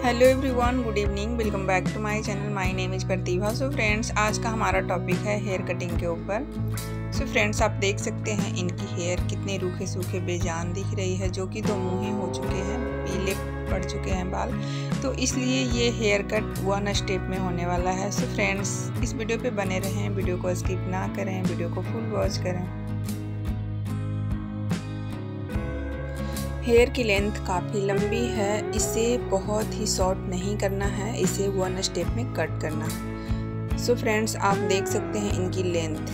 Hello everyone, good evening. Welcome back to my channel. My name is Pratibha. So friends, आज का हमारा topic है hair cutting के ऊपर। सो फ्रेंड्स, आप देख सकते हैं इनकी हेयर कितने रूखे सूखे बेजान दिख रही है, जो कि 2 मुँहे हो चुके हैं, पीले पड़ चुके हैं बाल। तो इसलिए ये हेयर कट 1 स्टेप में होने वाला है। सो फ्रेंड्स, इस वीडियो पे बने रहें, वीडियो को स्किप ना करें, वीडियो को फुल वॉच करें। हेयर की लेंथ काफ़ी लंबी है, इसे बहुत ही शॉर्ट नहीं करना है, इसे 1 स्टेप में कट करना है। सो फ्रेंड्स, आप देख सकते हैं इनकी लेंथ।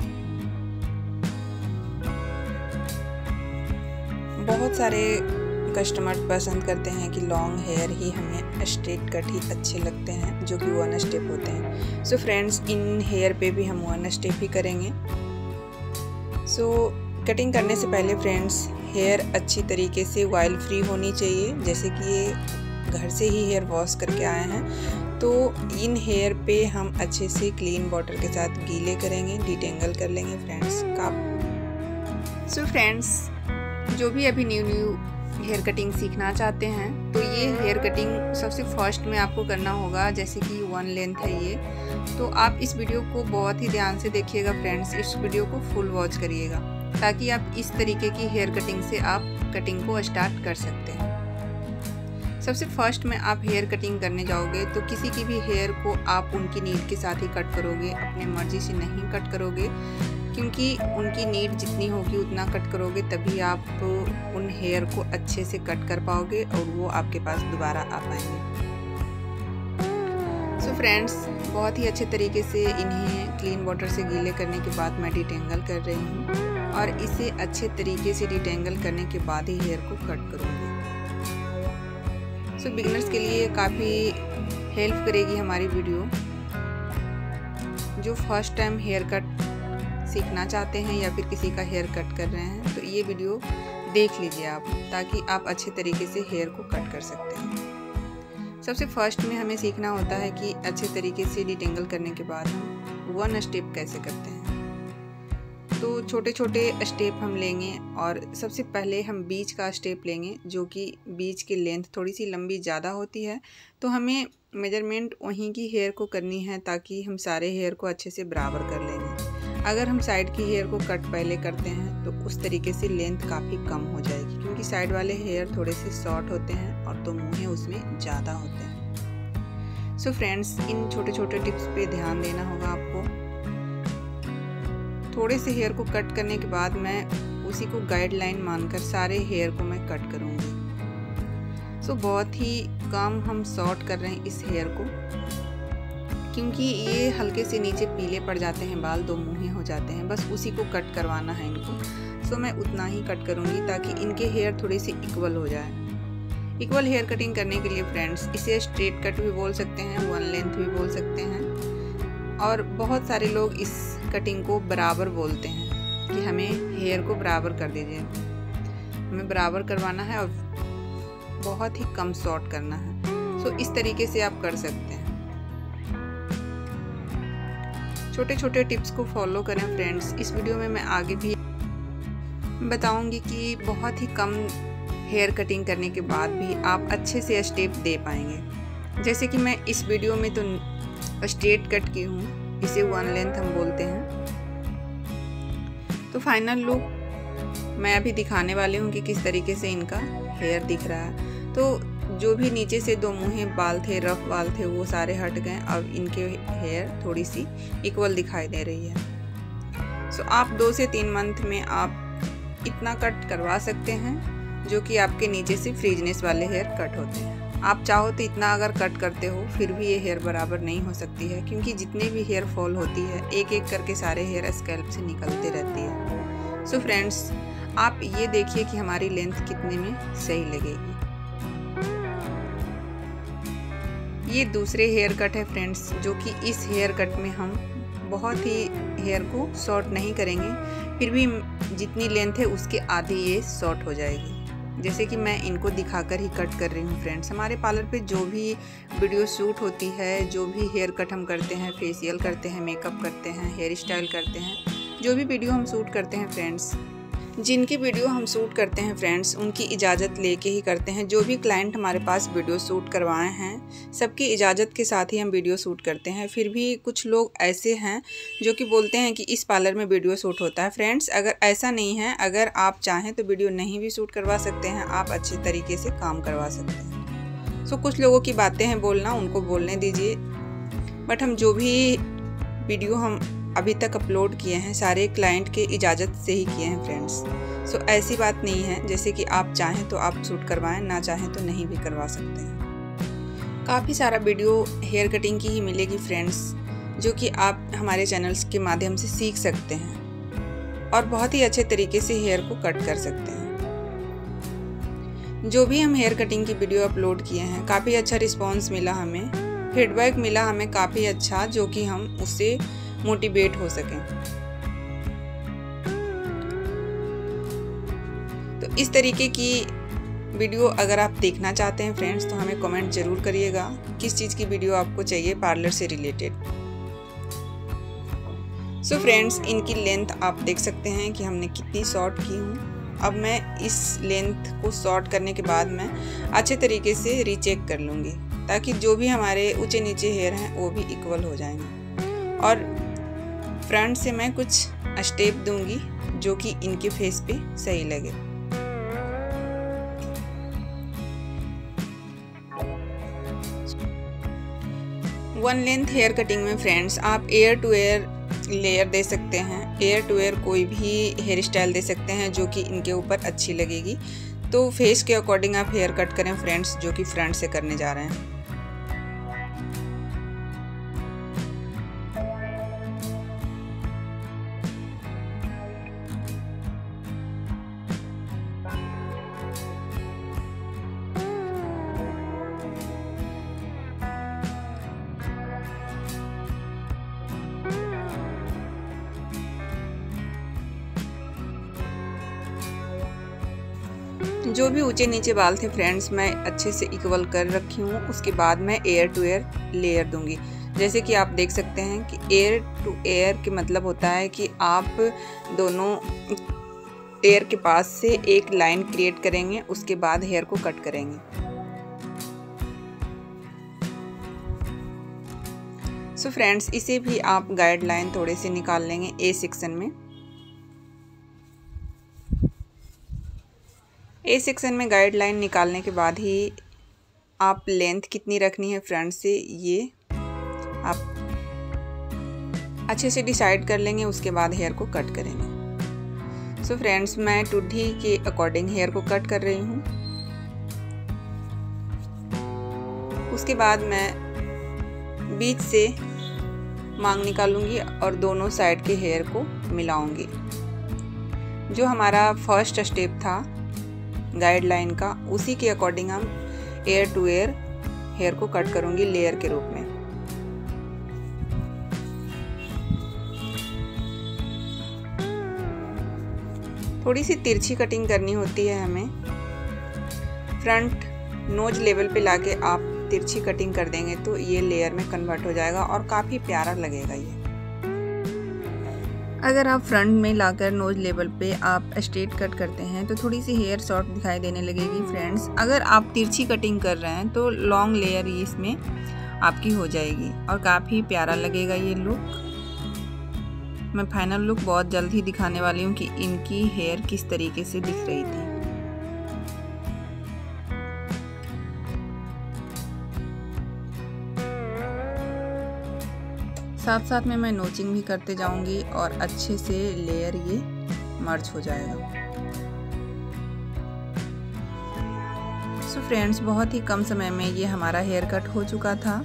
बहुत सारे कस्टमर पसंद करते हैं कि लॉन्ग हेयर ही हमें स्ट्रेट कट ही अच्छे लगते हैं, जो कि 1 स्टेप होते हैं। सो फ्रेंड्स, इन हेयर पे भी हम 1 स्टेप ही करेंगे। सो कटिंग करने से पहले फ्रेंड्स, हेयर अच्छी तरीके से ऑयल फ्री होनी चाहिए। जैसे कि ये घर से ही हेयर वॉश करके आए हैं, तो इन हेयर पे हम अच्छे से क्लीन वाटर के साथ गीले करेंगे, डिटेंगल कर लेंगे फ्रेंड्स का। सो फ्रेंड्स, जो भी अभी न्यू हेयर कटिंग सीखना चाहते हैं, तो ये हेयर कटिंग सबसे फर्स्ट में आपको करना होगा। जैसे कि 1 लेंथ है ये, तो आप इस वीडियो को बहुत ही ध्यान से देखिएगा फ्रेंड्स। इस वीडियो को फुल वॉच करिएगा, ताकि आप इस तरीके की हेयर कटिंग से आप कटिंग को स्टार्ट कर सकते हैं। सबसे फर्स्ट में आप हेयर कटिंग करने जाओगे, तो किसी की भी हेयर को आप उनकी नीड के साथ ही कट करोगे, अपने मर्जी से नहीं कट करोगे, क्योंकि उनकी नीड जितनी होगी उतना कट करोगे, तभी आप उन हेयर को अच्छे से कट कर पाओगे और वो आपके पास दोबारा आ पाएंगे। सो फ्रेंड्स, बहुत ही अच्छे तरीके से इन्हें क्लीन वाटर से गीले करने के बाद मैं डिटेंगल कर रही हूँ, और इसे अच्छे तरीके से डिटेंगल करने के बाद ही हेयर को कट करूँगी। सो बिगिनर्स के लिए काफ़ी हेल्प करेगी हमारी वीडियो। जो फर्स्ट टाइम हेयर कट सीखना चाहते हैं या फिर किसी का हेयर कट कर रहे हैं, तो ये वीडियो देख लीजिए आप, ताकि आप अच्छे तरीके से हेयर को कट कर सकते हैं। सबसे फर्स्ट में हमें सीखना होता है कि अच्छे तरीके से डिटेंगल करने के बाद हम 1 स्टेप कैसे करते हैं। तो छोटे छोटे स्टेप हम लेंगे, और सबसे पहले हम बीच का स्टेप लेंगे, जो कि बीच की लेंथ थोड़ी सी लंबी ज़्यादा होती है, तो हमें मेजरमेंट वहीं की हेयर को करनी है, ताकि हम सारे हेयर को अच्छे से बराबर कर लेंगे। अगर हम साइड की हेयर को कट पहले करते हैं, तो उस तरीके से लेंथ काफ़ी कम हो जाएगी, क्योंकि साइड वाले हेयर थोड़े से शॉर्ट होते हैं और 2 मुँहें उसमें ज़्यादा होते हैं। सो फ्रेंड्स, इन छोटे छोटे टिप्स पे ध्यान देना होगा आपको। थोड़े से हेयर को कट करने के बाद मैं उसी को गाइडलाइन मानकर सारे हेयर को मैं कट करूँगी। सो बहुत ही कम हम शॉर्ट कर रहे हैं इस हेयर को, क्योंकि ये हल्के से नीचे पीले पड़ जाते हैं बाल, 2 मुँहे हो जाते हैं, बस उसी को कट करवाना है इनको। सो मैं उतना ही कट करूँगी, ताकि इनके हेयर थोड़े से इक्वल हो जाए। इक्वल हेयर कटिंग करने के लिए फ्रेंड्स, इसे स्ट्रेट कट भी बोल सकते हैं, 1 लेंथ भी बोल सकते हैं, और बहुत सारे लोग इस कटिंग को बराबर बोलते हैं कि हमें हेयर को बराबर कर दीजिए। हमें बराबर करवाना है और बहुत ही कम शॉर्ट करना है। सो इस तरीके से आप कर सकते हैं। छोटे छोटे टिप्स को फॉलो करें फ्रेंड्स। इस वीडियो में मैं आगे भी बताऊंगी कि बहुत ही कम हेयर कटिंग करने के बाद भी आप अच्छे से स्टेप दे पाएंगे। जैसे कि मैं इस वीडियो में तो स्ट्रेट कट की हूँ, इसे 1 लेंथ हम बोलते हैं। तो फाइनल लुक मैं अभी दिखाने वाली हूँ कि किस तरीके से इनका हेयर दिख रहा है। तो जो भी नीचे से 2 मुँहे बाल थे, रफ बाल थे, वो सारे हट गए। अब इनके हेयर थोड़ी सी इक्वल दिखाई दे रही है। सो आप 2 से 3 मंथ में आप इतना कट करवा सकते हैं, जो कि आपके नीचे से फ्रीजनेस वाले हेयर कट होते हैं। आप चाहो तो इतना अगर कट करते हो, फिर भी ये हेयर बराबर नहीं हो सकती है, क्योंकि जितने भी हेयर फॉल होती है, एक एक करके सारे हेयर स्कैल्प से निकलते रहती है। सो फ्रेंड्स, आप ये देखिए कि हमारी लेंथ कितने में सही लगेगी। ये दूसरे हेयर कट है फ्रेंड्स, जो कि इस हेयर कट में हम बहुत ही हेयर को शॉर्ट नहीं करेंगे, फिर भी जितनी लेंथ है उसके आधी ये शॉर्ट हो जाएगी। जैसे कि मैं इनको दिखाकर ही कट कर रही हूँ फ्रेंड्स। हमारे पार्लर पे जो भी वीडियो शूट होती है, जो भी हेयर कट हम करते हैं, फेशियल करते हैं, मेकअप करते हैं, हेयर स्टाइल करते हैं, जो भी वीडियो हम शूट करते हैं फ्रेंड्स, जिनकी वीडियो हम शूट करते हैं फ्रेंड्स, उनकी इजाज़त लेके ही करते हैं। जो भी क्लाइंट हमारे पास वीडियो शूट करवाए हैं, सबकी इजाज़त के साथ ही हम वीडियो शूट करते हैं। फिर भी कुछ लोग ऐसे हैं जो कि बोलते हैं कि इस पार्लर में वीडियो शूट होता है। फ्रेंड्स, अगर ऐसा नहीं है, अगर आप चाहें तो वीडियो नहीं भी शूट करवा सकते हैं, आप अच्छे तरीके से काम करवा सकते हैं। सो कुछ लोगों की बातें हैं बोलना, उनको बोलने दीजिए। बट हम जो भी वीडियो हम अभी तक अपलोड किए हैं सारे क्लाइंट के इजाज़त से ही किए हैं फ्रेंड्स। सो ऐसी बात नहीं है जैसे कि आप चाहें तो आप शूट करवाएं, ना चाहें तो नहीं भी करवा सकते हैं। काफ़ी सारा वीडियो हेयर कटिंग की ही मिलेगी फ्रेंड्स, जो कि आप हमारे चैनल्स के माध्यम से सीख सकते हैं और बहुत ही अच्छे तरीके से हेयर को कट कर सकते हैं। जो भी हम हेयर कटिंग की वीडियो अपलोड किए हैं, काफ़ी अच्छा रिस्पॉन्स मिला, हमें फीडबैक मिला हमें काफ़ी अच्छा, जो कि हम उससे मोटिवेट हो सकें। तो इस तरीके की वीडियो अगर आप देखना चाहते हैं फ्रेंड्स, तो हमें कमेंट ज़रूर करिएगा किस चीज़ की वीडियो आपको चाहिए पार्लर से रिलेटेड। सो फ्रेंड्स, इनकी लेंथ आप देख सकते हैं कि हमने कितनी शॉर्ट की हूँ। अब मैं इस लेंथ को शॉर्ट करने के बाद मैं अच्छे तरीके से रीचेक कर लूँगी, ताकि जो भी हमारे ऊंचे नीचे हेयर हैं वो भी इक्वल हो जाएंगे। और फ्रंट से मैं कुछ स्टेप दूंगी जो कि इनके फेस पे सही लगे। वन लेंथ हेयर कटिंग में फ्रेंड्स आप एयर टू एयर लेयर दे सकते हैं, एयर टू एयर कोई भी हेयर स्टाइल दे सकते हैं जो कि इनके ऊपर अच्छी लगेगी। तो फेस के अकॉर्डिंग आप हेयर कट करें फ्रेंड्स, जो कि फ्रंट से करने जा रहे हैं। जो भी ऊंचे नीचे बाल थे फ्रेंड्स, मैं अच्छे से इक्वल कर रखी हूँ। उसके बाद मैं एयर टू एयर लेयर दूंगी। जैसे कि आप देख सकते हैं कि एयर टू एयर के मतलब होता है कि आप दोनों एयर के पास से एक लाइन क्रिएट करेंगे, उसके बाद हेयर को कट करेंगे। सो फ्रेंड्स, इसे भी आप गाइडलाइन थोड़े से निकाल लेंगे ए सेक्शन में। ए सेक्शन में गाइडलाइन निकालने के बाद ही आप लेंथ कितनी रखनी है फ्रंट से, ये आप अच्छे से डिसाइड कर लेंगे। उसके बाद हेयर को कट करेंगे। सो फ्रेंड्स, मैं टुड्डी के अकॉर्डिंग हेयर को कट कर रही हूँ। उसके बाद मैं बीच से मांग निकालूंगी और दोनों साइड के हेयर को मिलाऊंगी। जो हमारा फर्स्ट स्टेप था गाइडलाइन का, उसी के अकॉर्डिंग हम एयर टू एयर हेयर को कट करूंगी लेयर के रूप में। थोड़ी सी तिरछी कटिंग करनी होती है हमें। फ्रंट नोज लेवल पे लाके आप तिरछी कटिंग कर देंगे तो ये लेयर में कन्वर्ट हो जाएगा और काफ़ी प्यारा लगेगा ये। अगर आप फ्रंट में लाकर नोज लेवल पे आप स्ट्रेट कट करते हैं तो थोड़ी सी हेयर शॉर्ट दिखाई देने लगेगी फ्रेंड्स। अगर आप तिरछी कटिंग कर रहे हैं तो लॉन्ग लेयर इसमें आपकी हो जाएगी और काफ़ी प्यारा लगेगा ये लुक। मैं फाइनल लुक बहुत जल्द ही दिखाने वाली हूँ कि इनकी हेयर किस तरीके से दिख रही थी। साथ साथ में मैं नोचिंग भी करते जाऊंगी और अच्छे से लेयर ये मर्ज हो जाएगा। सो फ्रेंड्स, बहुत ही कम समय में ये हमारा हेयर कट हो चुका था।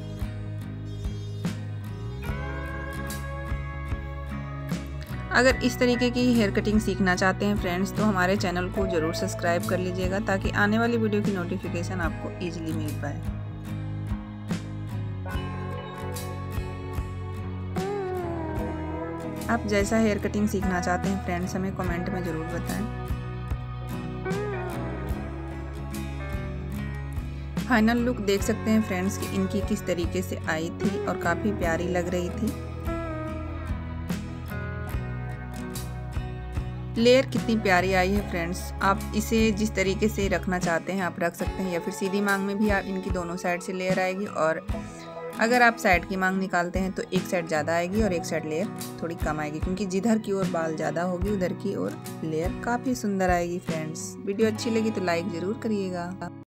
अगर इस तरीके की हेयर कटिंग सीखना चाहते हैं फ्रेंड्स, तो हमारे चैनल को ज़रूर सब्सक्राइब कर लीजिएगा ताकि आने वाली वीडियो की नोटिफिकेशन आपको ईजिली मिल पाए। आप जैसा हेयर कटिंग सीखना चाहते हैं फ्रेंड्स, हमें कमेंट में ज़रूर बताएं। फाइनल लुक देख सकते हैं फ्रेंड्स कि इनकी किस तरीके से आई थी और काफ़ी प्यारी लग रही थी। लेयर कितनी प्यारी आई है फ्रेंड्स। आप इसे जिस तरीके से रखना चाहते हैं आप रख सकते हैं, या फिर सीधी मांग में भी आप इनकी दोनों साइड से लेयर आएगी, और अगर आप साइड की मांग निकालते हैं तो एक साइड ज़्यादा आएगी और एक साइड लेयर थोड़ी कम आएगी, क्योंकि जिधर की ओर बाल ज़्यादा होगी उधर की ओर लेयर काफ़ी सुंदर आएगी फ्रेंड्स। वीडियो अच्छी लगी तो लाइक ज़रूर करिएगा।